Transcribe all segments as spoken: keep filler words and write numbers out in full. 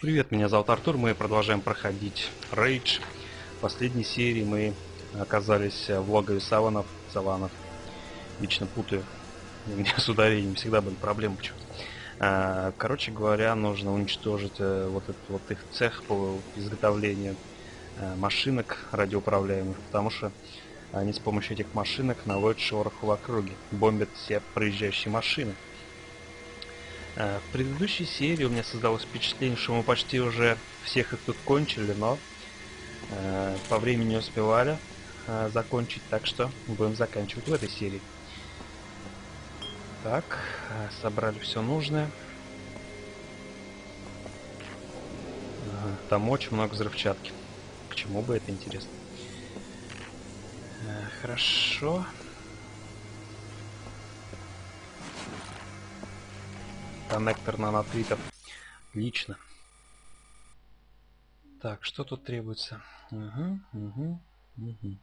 Привет, меня зовут Артур, мы продолжаем проходить Рейдж. В последней серии мы оказались в логове саванов, саванов. Лично путаю, у меня с ударением всегда были проблемы почему-то. Короче говоря, нужно уничтожить вот этот вот их цех по изготовлению машинок радиоуправляемых, потому что они с помощью этих машинок наводят шороху в округе, бомбят все проезжающие машины. В предыдущей серии у меня создалось впечатление, что мы почти уже всех их тут кончили, но э, по времени не успевали э, закончить, так что будем заканчивать в этой серии. Так, э, собрали все нужное. Э, там очень много взрывчатки. К чему бы это интересно? Э, хорошо. Коннектор нанотритов. Отлично. Так, что тут требуется? Угу, угу, угу.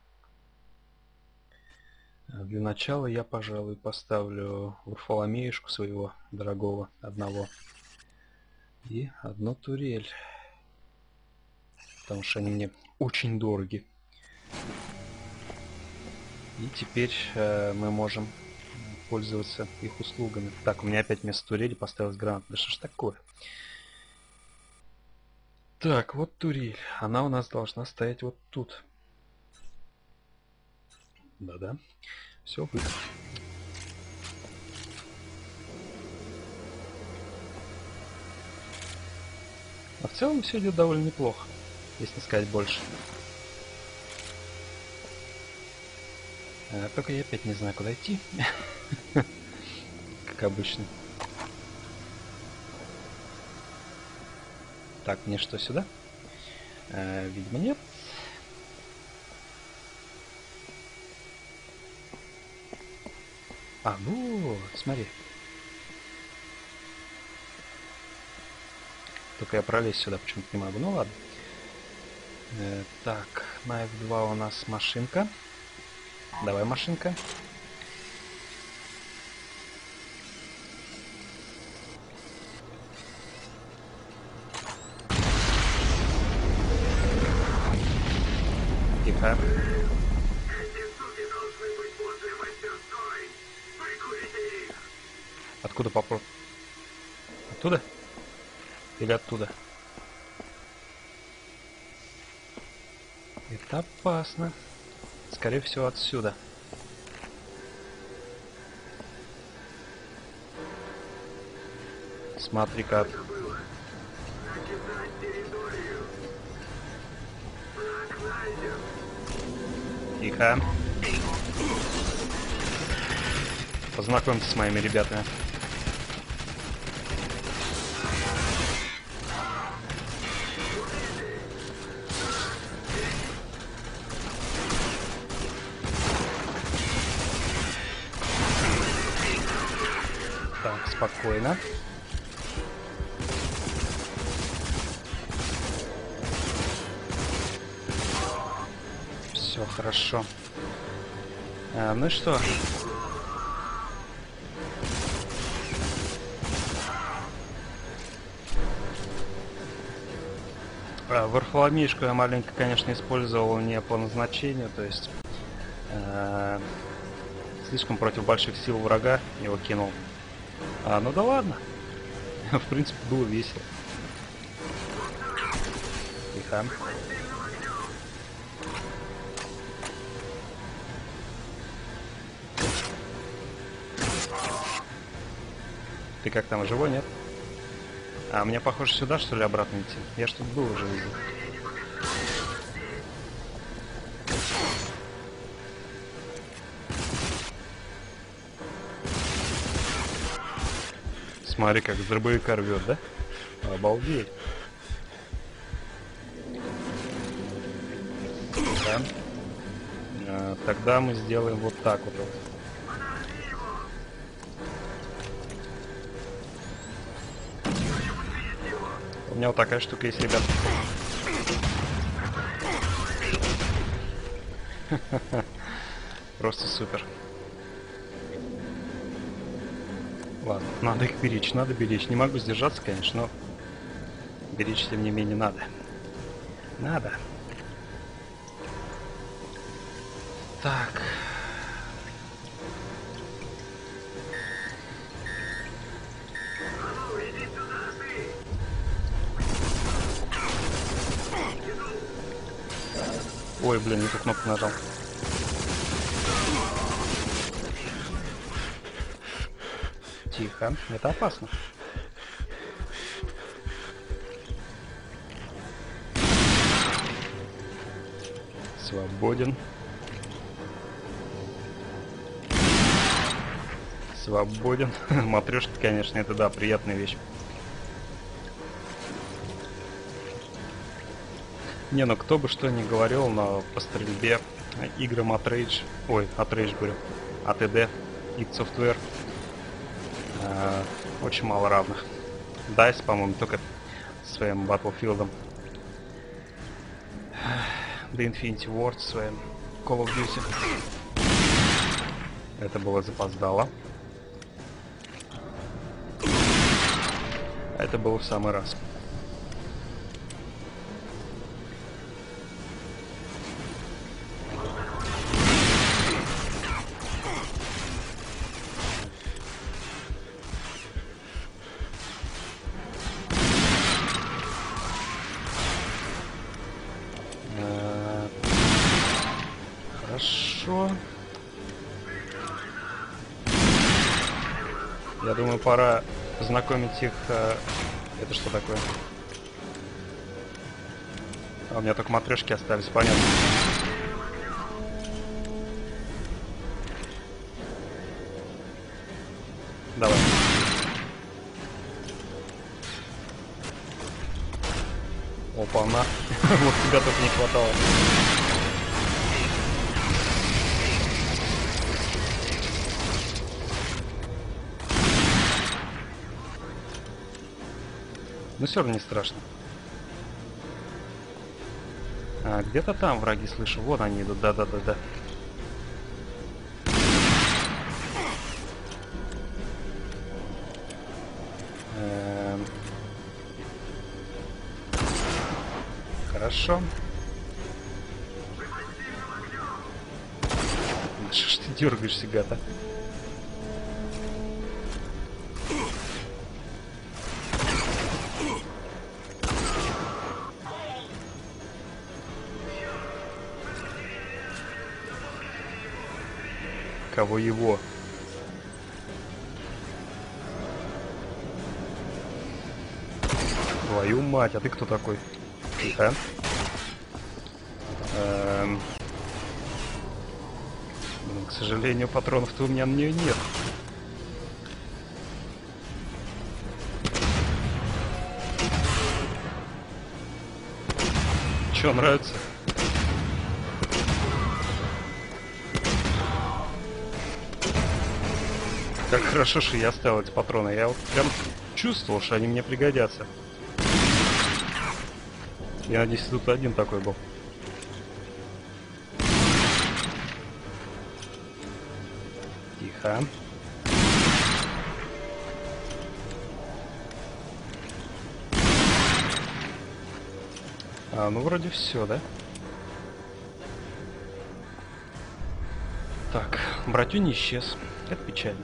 Для начала я, пожалуй, поставлю Варфоломеюшку своего дорогого одного. И одну турель. Потому что они мне очень дороги. И теперь э, мы можем пользоваться их услугами. Так, у меня опять вместо турели поставилась граната. Да что ж такое? Так, вот турель. Она у нас должна стоять вот тут. Да-да. Все вышло. А в целом все идет довольно неплохо, если не сказать больше. А, только я опять не знаю, куда идти. Как обычно. Так, мне что, сюда? А, видимо, нет. А, вот, смотри. Только я пролезть сюда почему-то не могу. Ну ладно. Э, так, на эф два у нас машинка. Давай, машинка. Тихо. Откуда попробуй? Оттуда? Или оттуда? Это опасно. Скорее всего, отсюда. Смотри как. Тихо. Познакомься с моими ребятами. Так, спокойно. Все хорошо. А, ну и что? А, Варфоломеюшку я маленько, конечно, использовал не по назначению, то есть э, слишком против больших сил врага его кинул. А, ну да ладно. В принципе, было весело. Тихо. Ты как там, живой, нет? А мне, похоже, сюда, что ли, обратно идти? Я ж тут был уже, видел. Смотри, как с дробовика рвет, да? Обалдеть. Да. А, тогда мы сделаем вот так вот. У меня вот такая штука есть, ребят. Просто супер. Ладно, надо их беречь, надо беречь. Не могу сдержаться, конечно, но Беречь, тем не менее, надо. Надо. Так. Ой, блин, не ту кнопку нажал. Тихо, это опасно. Свободен. Свободен. Матрешки, конечно, это да, приятная вещь. Не, ну кто бы что ни говорил, но по стрельбе играм от Rage, ой, от Rage говорю, от эй ди, id Software, э, очень мало равных. дайс, по-моему, только своим Battlefield'ом. The Infinity Ward своим Call of Duty. Это было запоздало. Это было в самый раз. Хорошо. Я думаю, пора познакомить их. Э, это что такое? А у меня только матрешки остались, понятно. Давай. Опа-на. Вот тебя только не хватало. Но все равно не страшно. А, где-то там враги слышу. Вот они идут. Да-да-да-да. Эм... Хорошо. Что ж ты дергаешься, гад, Кого его? Твою мать, а ты кто такой? Тихо. Эм... Блин, к сожалению, патронов-то у меня на нее нет. Че, нравится? Как хорошо, что я оставил эти патроны. Я вот прям чувствовал, что они мне пригодятся. Я надеюсь, тут один такой был. Тихо. А, ну вроде все, да? Так, братю не исчез. Это печально.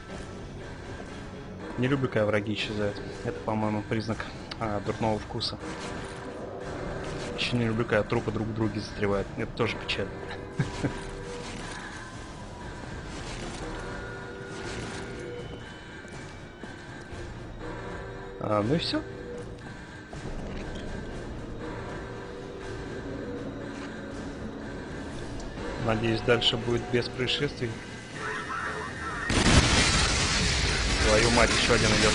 Не люблю, когда враги исчезают. Это, по-моему, признак а, дурного вкуса. Еще не люблю, когда трупы друг в друге застревают. Это тоже печально. А, ну и все. Надеюсь, дальше будет без происшествий. Твою мать, еще один идет.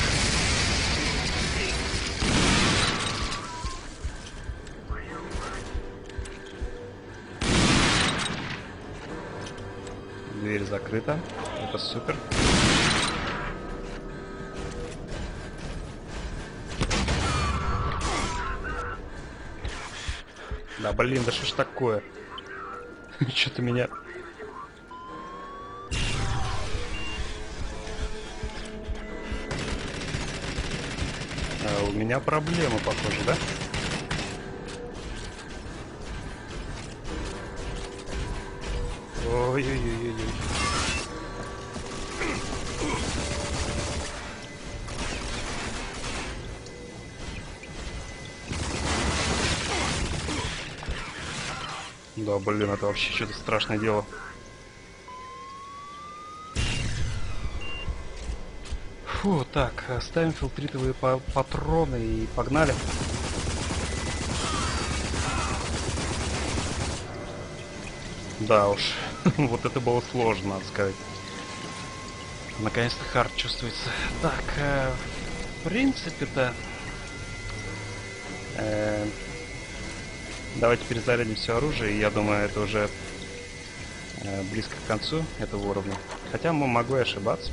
Дверь закрыта. Это супер. Да блин, да что ж такое? Что-то меня... А у меня проблема, похоже, да? Ой-ой-ой-ой-ой. Да, блин, это вообще что-то страшное дело. Фу, так, ставим фильтритовые па патроны и погнали. Да уж, вот это было сложно, надо сказать. Наконец-то хард чувствуется. Так, э, в принципе-то... Э, давайте перезарядим все оружие, и я думаю, это уже э, близко к концу этого уровня. Хотя мы могу и ошибаться.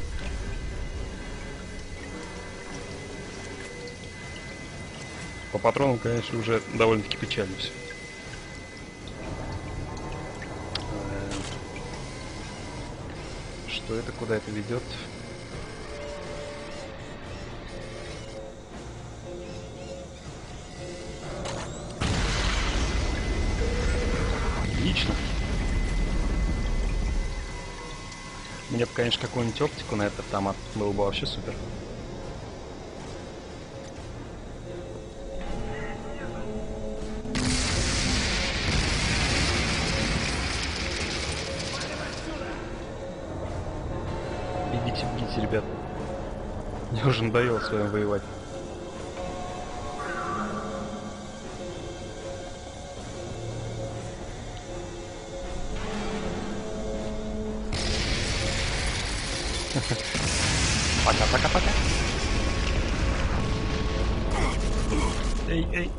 По патронам, конечно, уже довольно-таки печально все. Что это, куда это ведет? Отлично. Мне бы, конечно, какую-нибудь оптику на этот автомат. Было бы вообще супер. Бегите, бегите, ребят. Мне уже надоело с вами воевать. Пока-пока-пока. Эй, эй.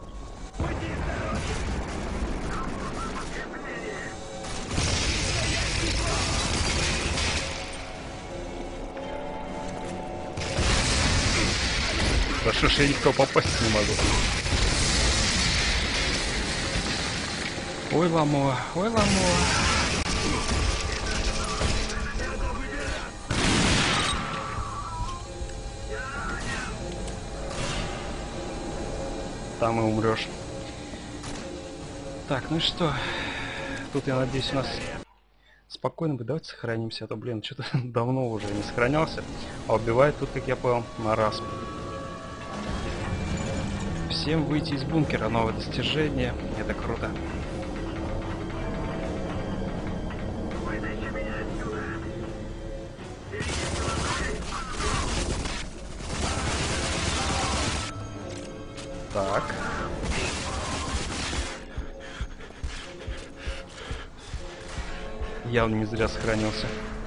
Хорошо, что я ни в кого попасть не могу. Ой, ламо, ой, ламо. Там и умрешь. Так, ну и что? Тут, я надеюсь, у нас спокойно бы. Давайте сохранимся, а то, блин, что-то давно уже не сохранялся. А убивает тут, как я понял, на раз. Всем выйти из бункера. Новое достижение. Это круто. Так. Явно не зря сохранился.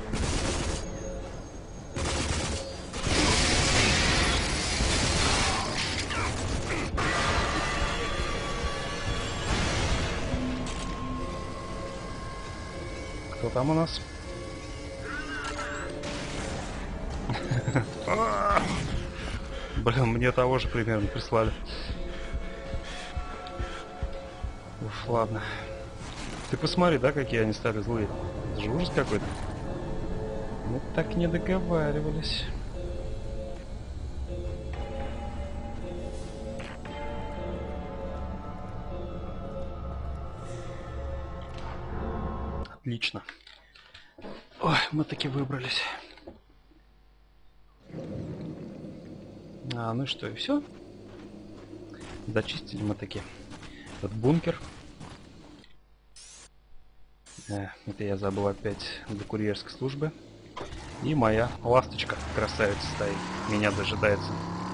Кто там у нас? Блин, мне того же примерно прислали. Уф, ладно. Ты посмотри, да, какие они стали злые. Это же ужас какой-то. Мы так не договаривались. Отлично. Ой, мы таки выбрались. А, ну что, и все? Зачистили мы таки этот бункер. Э, это я забыл опять до курьерской службы. И моя ласточка, красавица, стоит. Меня дожидается.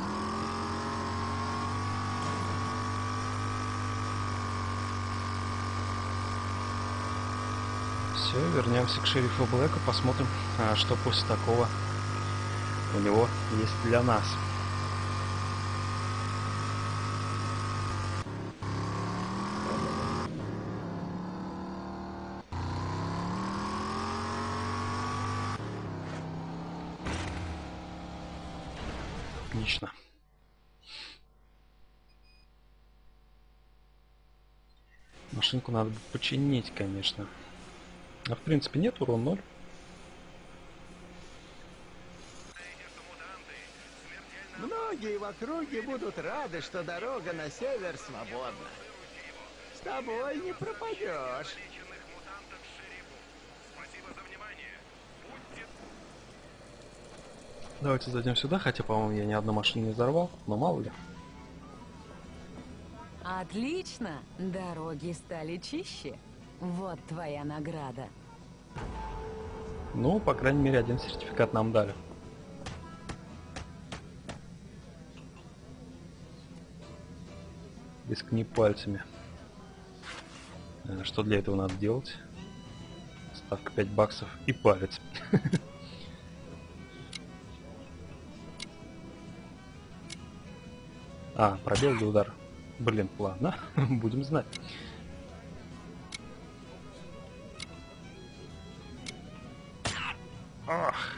Все, вернемся к шерифу Блэку, посмотрим, а, что после такого у него есть для нас. Отлично. Машинку надо починить, конечно. А в принципе нет, урон ноль. Мной Многие в округе будут рады, что дорога на север свободна. С тобой не пропадешь. Давайте зайдем сюда, хотя, по-моему, я ни одну машину не взорвал, но мало ли. Отлично! Дороги стали чище. Вот твоя награда. Ну, по крайней мере, один сертификат нам дали. Рискни пальцами. Что для этого надо делать? Ставка пять баксов и палец. А, пробел для удара. Блин, ладно, будем знать. Ах!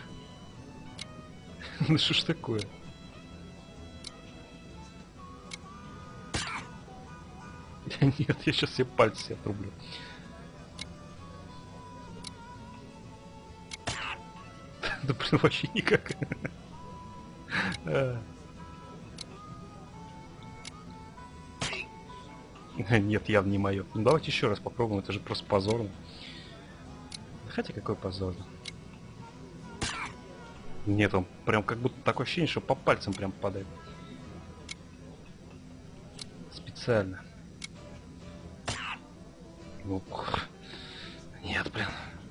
Ну что ж такое? Нет, я сейчас все пальцы себе отрублю. Да блин, вообще никак. Нет, явно не мое. Ну давайте еще раз попробуем, это же просто позорно. Хотя какой позорно. Нет, он прям как будто такое ощущение, что по пальцам прям падает. Специально. Ух. Нет, блин.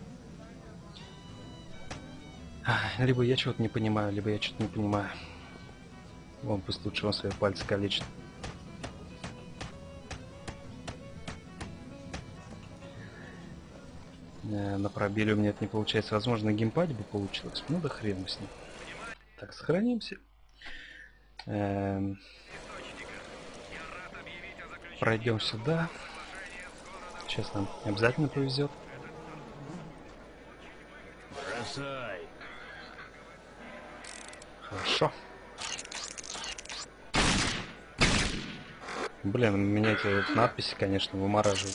Либо я чего-то не понимаю, либо я что-то не понимаю. Вон, пусть лучше он свои пальцы калечит. На пробеле у меня это не получается. Возможно, на геймпаде бы получилось. Ну да хрен с ним. Так, сохранимся. Эм... Пройдем сюда. Сейчас нам обязательно повезет. Бросай. Хорошо. Блин, меня эти надписи, конечно, вымораживают.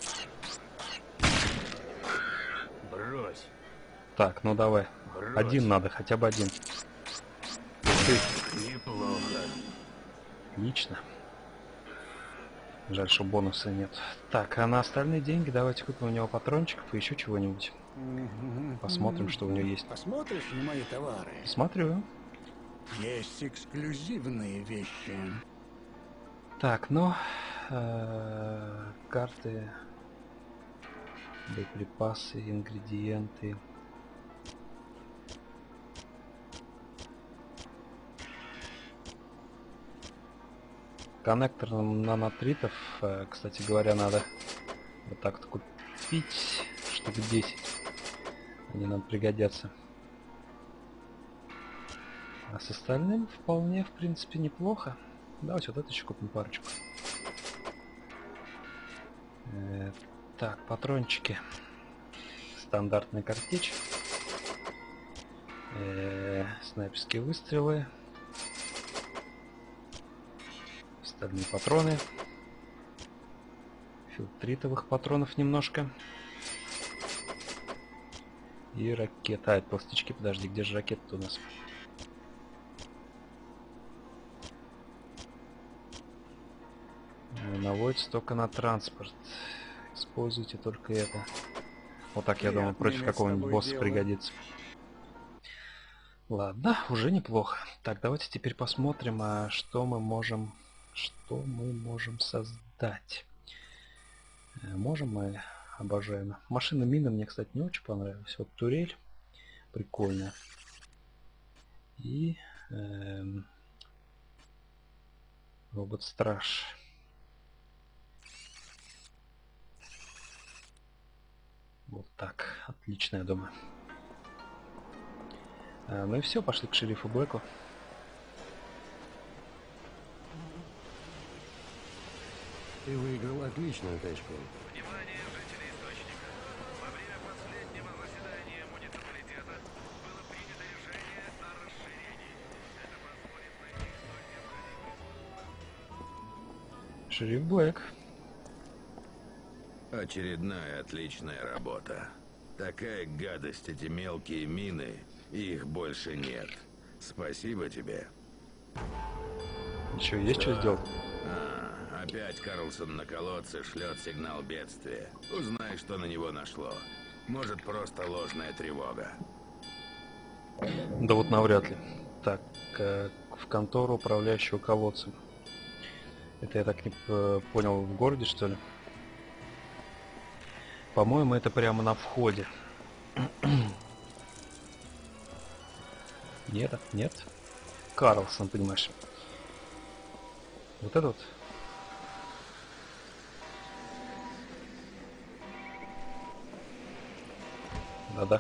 Брось. Так, ну давай. Брось. Один надо, хотя бы один. Ты. Неплохо. Отлично. Жаль, что бонуса нет. Так, а на остальные деньги давайте купим у него патрончиков и еще чего-нибудь. Посмотрим, что у него есть. Посмотришь на мои товары? Смотрю. Есть эксклюзивные вещи. Так, ну... Э, карты... Боеприпасы, ингредиенты... Коннектор нанотритов, кстати говоря, надо вот так вот купить, штук десять. Они нам пригодятся. А с остальным вполне, в принципе, неплохо. Давайте вот это еще купим парочку. Э, так, патрончики. Стандартная картечь. Э, снайперские выстрелы. Остальные патроны. Фильтритовых патронов немножко. И ракета. А, это толстячки, подожди, где же ракета-то у нас? Наводится только на транспорт. Используйте только это. Вот так, я думаю, против какого-нибудь босса дело. Пригодится. Ладно, уже неплохо. Так, давайте теперь посмотрим, а что мы можем... Что мы можем создать? Можем мы... Обожаем. Машина мина мне, кстати, не очень понравилась. Вот турель. Прикольно. И... Эм, робот-страж. Вот так. Отлично, я думаю. А, ну и все, пошли к шерифу Блэку. Ты выиграл отличную тачку. Внимание, жители источника. Во время последнего заседания муниципалитета было принято решение о расширении. Это позволит найти столь необходимый... Шериф Блэк. Очередная отличная работа. Такая гадость, эти мелкие мины, их больше нет. Спасибо тебе. Еще есть что сделать? А, опять Карлсон на колодце шлет сигнал бедствия. Узнай, что на него нашло. Может, просто ложная тревога. Да вот навряд ли. Так, э, в контору управляющего колодцем. Это я так не э, понял, в городе, что ли? По-моему, это прямо на входе. Нет, нет. Карлсон, понимаешь. Вот это вот. Да-да.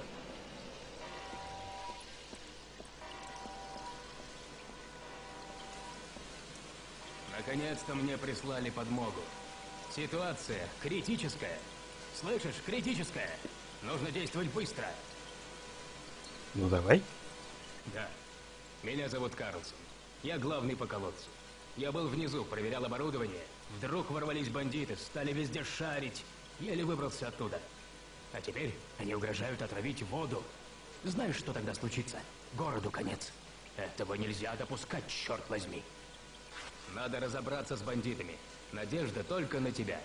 Наконец-то мне прислали подмогу. Ситуация критическая. Слышишь, критическая. Нужно действовать быстро. Ну давай. Да. Меня зовут Карлсон. Я главный по колодцу. Я был внизу, проверял оборудование. Вдруг ворвались бандиты, стали везде шарить. Еле выбрался оттуда. А теперь они угрожают отравить воду. Знаешь, что тогда случится? Городу конец. Этого нельзя допускать, черт возьми. Надо разобраться с бандитами. Надежда только на тебя.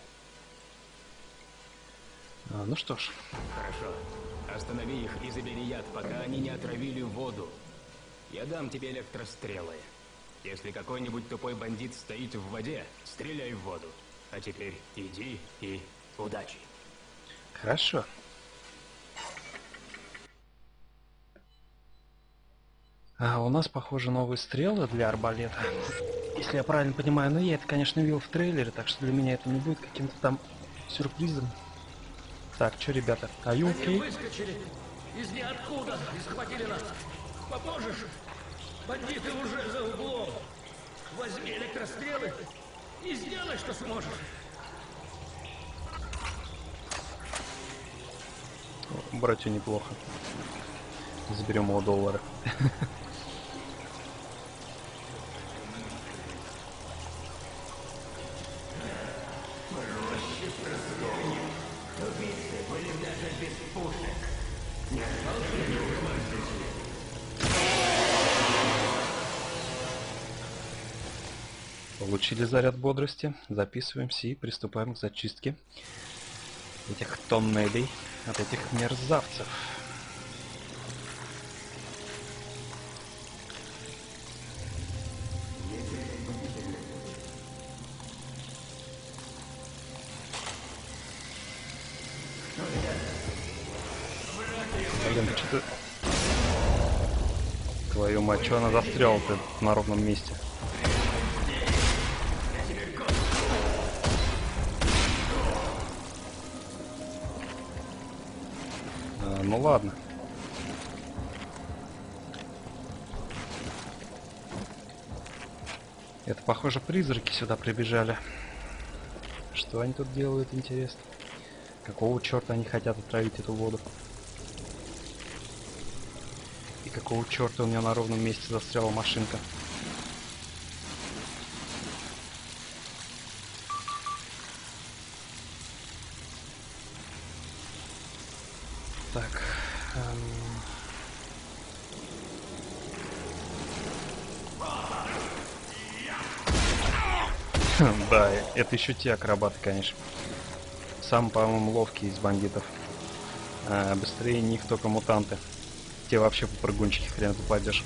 А, ну что ж. Хорошо. Останови их и забери яд, пока они не отравили воду. Я дам тебе электрострелы. Если какой-нибудь тупой бандит стоит в воде, стреляй в воду. А теперь иди и удачи. Хорошо. А у нас, похоже, новые стрелы для арбалета. Если я правильно понимаю, но я это, конечно, видел в трейлере, так что для меня это не будет каким-то там сюрпризом. Так, что, ребята, are you okay? Они выскочили из ниоткуда и схватили нас. Поможешь? Бандиты уже за углом. Возьми электрострелы и сделай, что сможешь. Братью неплохо. Заберем его доллары. Получили заряд бодрости, записываемся и приступаем к зачистке этих тоннелей от этих мерзавцев. Блин, ты что-то... Твою мать, что она застряла-то на ровном месте? А, ну ладно. Это, похоже, призраки сюда прибежали. Что они тут делают, интересно? Какого черта они хотят отравить эту воду? И какого черта у меня на ровном месте застряла машинка? Так. Эм... Да, это еще те акробаты, конечно. Сам, по-моему, ловкий из бандитов. А, быстрее них только мутанты. Те вообще по прыгунчике хрен попадешь.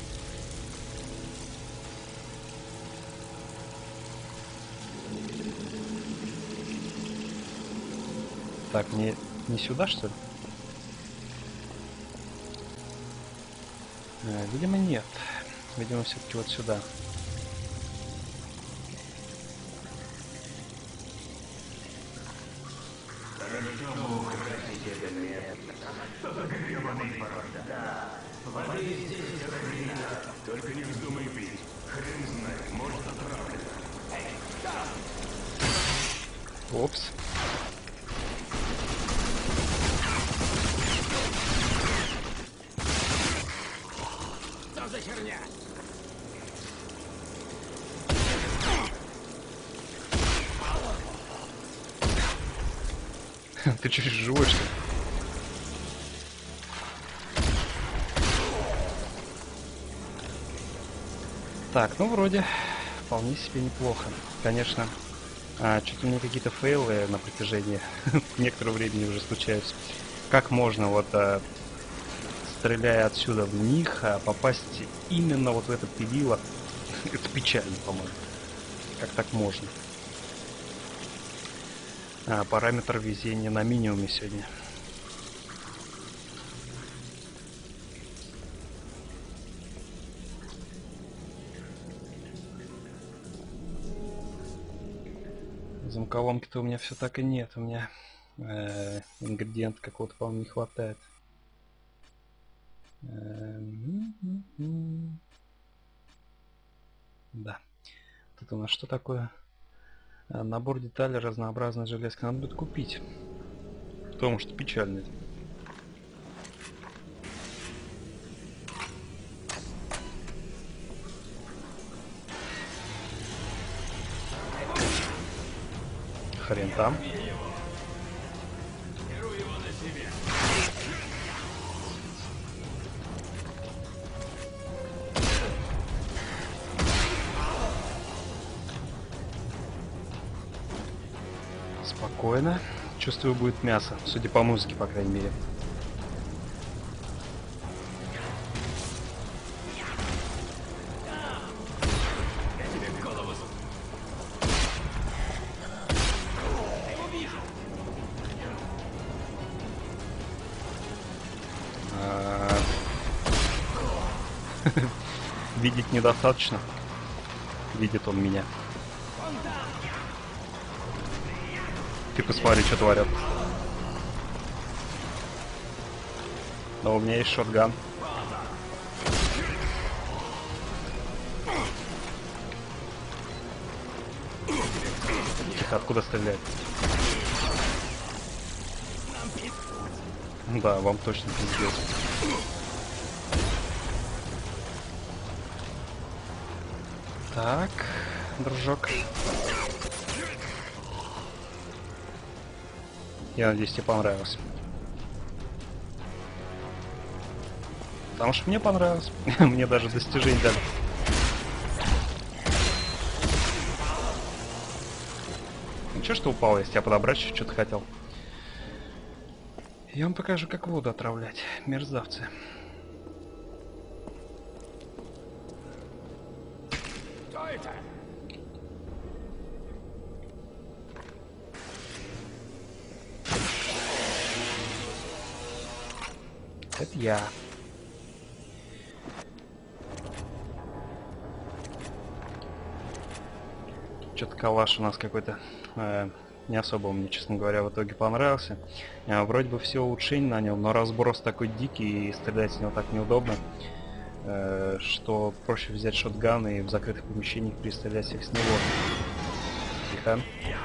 Так, не, не сюда, что ли? А, видимо, нет. Видимо, все-таки вот сюда. Только не вздумай пить. Хрен знает, может отравлено. Опс. Что за херня? Ты чуть живой, что ли? Так, ну вроде вполне себе неплохо. Конечно, а, что-то у меня какие-то фейлы на протяжении некоторого времени уже случаются. Как можно вот, а, стреляя отсюда в них, а, попасть именно вот в это пилило? Это печально, по-моему. Как так можно? А, параметр везения на минимуме сегодня. Замколомки-то у меня все так и нет. У меня э, ингредиент какого-то, по-моему, не хватает. Э, да. Вот это у нас что такое? А, набор деталей, разнообразной железки. Надо будет купить. Потому что печально. Хрен там. Спокойно. Чувствую, будет мясо. Судя по музыке, по крайней мере. Видеть недостаточно. Видит он меня. Ты посмотри, что творят. Но у меня есть шотган. Тихо, откуда стреляет? Да, вам точно пиздец. Так, дружок. Я надеюсь, тебе понравилось. Потому что мне понравилось. Мне даже достижение дали. Ну чё, что упал, если я подобрать что-то хотел. Я вам покажу, как воду отравлять. Мерзавцы. Кто это? Это я. Что-то калаш у нас какой-то э, не особо мне, честно говоря, в итоге понравился. Э, вроде бы все улучшение на нем, но разброс такой дикий и стрелять с него так неудобно, э, что проще взять шотган и в закрытых помещениях перестрелять их с него. Тихо.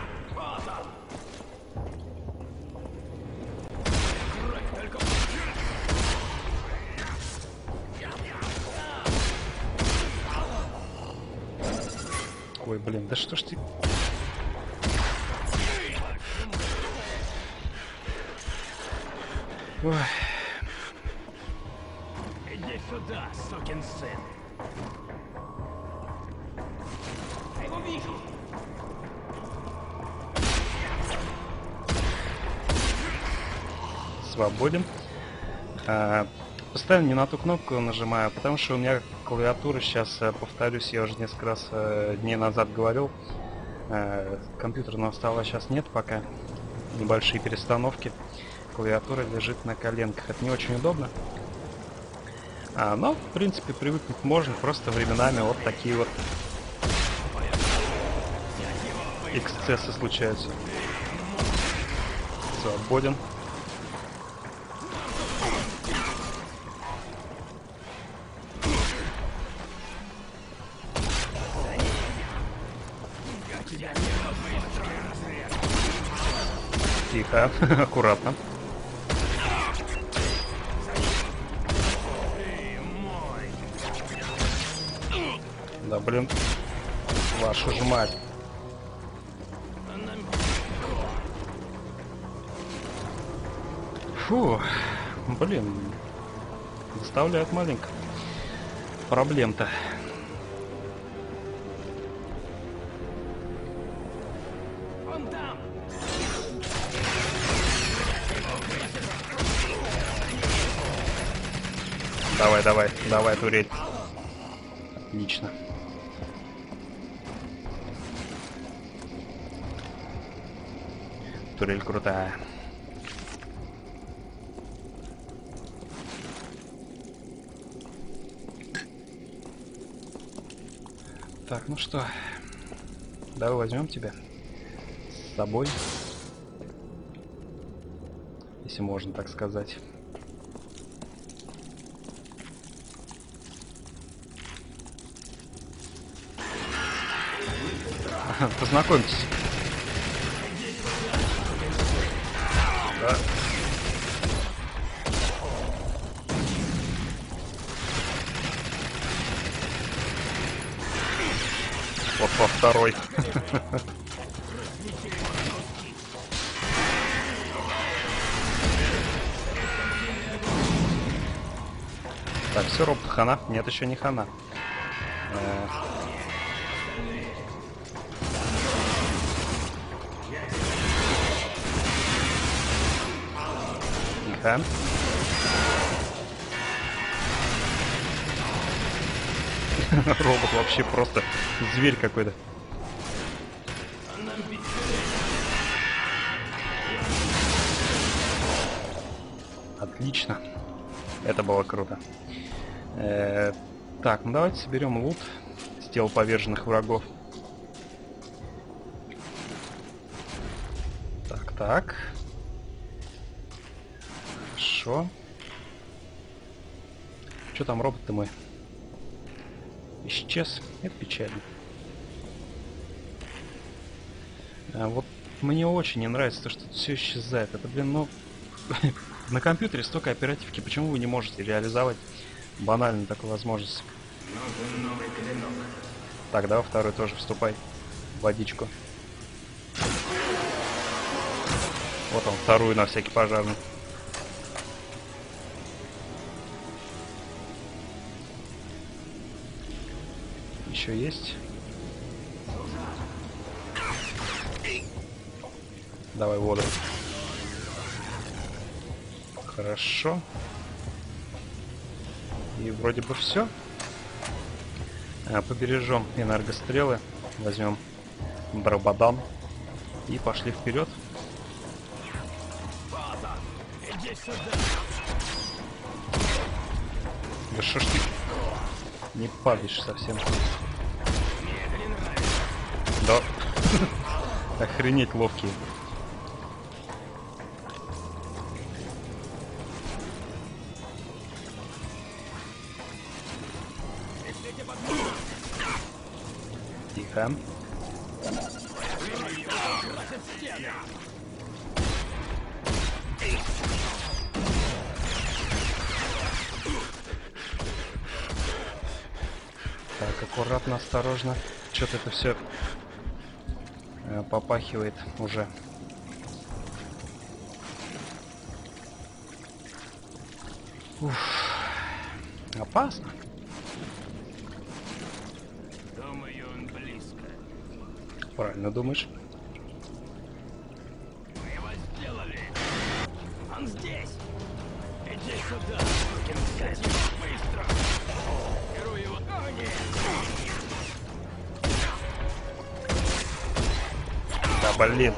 Ой, блин, да что ж ты... Ой. Иди сюда, сукин сын. Я его вижу. Свободен. А, постоянно не на ту кнопку нажимаю, потому что у меня клавиатура сейчас, повторюсь, я уже несколько раз э, дней назад говорил, э, компьютерного стола сейчас нет пока, небольшие перестановки, клавиатура лежит на коленках, это не очень удобно, а, но в принципе привыкнуть можно, просто временами вот такие вот эксцессы случаются. Свободен. Тихо, аккуратно. Да блин, вашу ж мать. Фу, блин, заставляет маленько. Проблем-то. Давай, давай, давай, турель. Отлично. Турель крутая. Так, ну что, давай возьмем тебя с собой, если можно так сказать. Познакомьтесь. Да. Вот во второй. Так, все, робот, хана. Нет, еще не хана. Э Тихо. Робот вообще просто зверь какой-то. Отлично. Это было круто. Э-э- так, ну давайте соберем лут с тел поверженных врагов. Так, так. Хорошо. Что там, робот-то мой? Исчез. Это печально. А вот мне очень не нравится то, что все исчезает. Это, блин, ну... На компьютере столько оперативки. Почему вы не можете реализовать банально такую возможность? Так, давай второй тоже вступай в водичку. Вот он, вторую на всякий пожарный. Еще есть. Давай воду. Хорошо. И вроде бы все. А, побережем энергострелы. Возьмем дрободан. И пошли вперед. Да что ж ты не падаешь совсем. Да. Охренеть ловкие. Тихо. Так, аккуратно, осторожно. Что-то это все э, попахивает уже. Уф. Опасно. Думаю, он близко. Правильно думаешь. Мы его сделали. Он здесь. Иди сюда. Скотина, быстро. Беру его. О, нет. Да блин.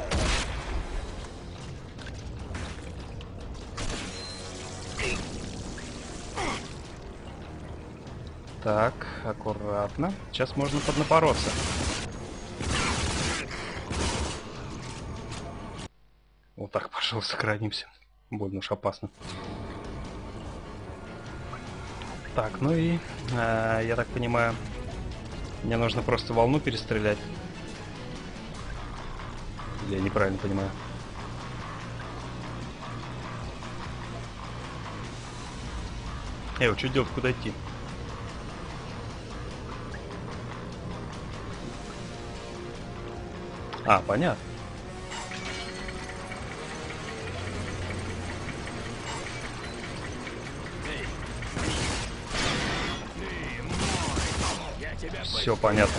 Так, аккуратно. Сейчас можно поднапороться. Вот так, пожалуйста, сохранимся. Больно уж опасно. Так, ну и э, я так понимаю, мне нужно просто волну перестрелять. Или я неправильно понимаю? Эй, вот что делать, куда идти? А, понятно. Все понятно.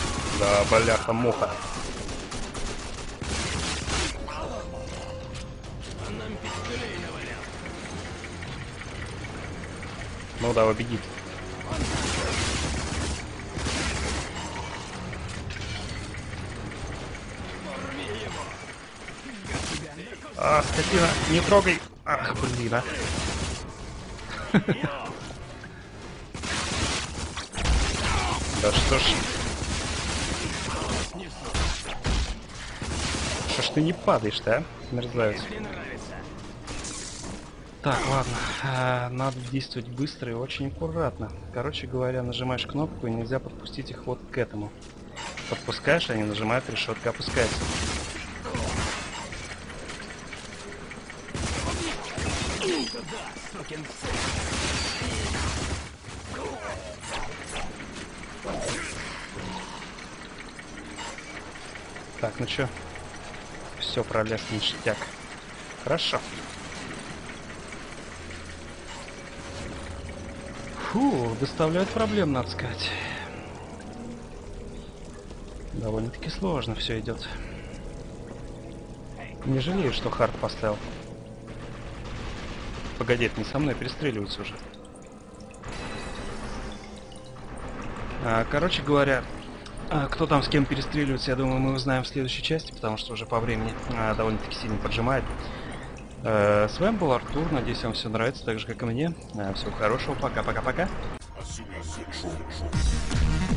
Да, бляха-муха. Ну да, убеги. А, скотина, не трогай. Ах, блин, а. Да что ж. Что ж ты не падаешь-то, а? Мерзавец. Так, ладно. А, надо действовать быстро и очень аккуратно. Короче говоря, нажимаешь кнопку и нельзя подпустить их вот к этому. Подпускаешь, они нажимают, решетка опускается. Так, ну чё? Все, пролез ништяк. Хорошо. Фу, доставляет проблем, надо сказать. Довольно-таки сложно все идет. Не жалею, что хард поставил. Погоди, это не со мной, перестреливаются уже. А, короче говоря, а, кто там с кем перестреливается, я думаю, мы узнаем в следующей части, потому что уже по времени а, довольно-таки сильно поджимает. А, с вами был Артур, надеюсь, вам все нравится, так же, как и мне. А, всего хорошего, пока-пока-пока.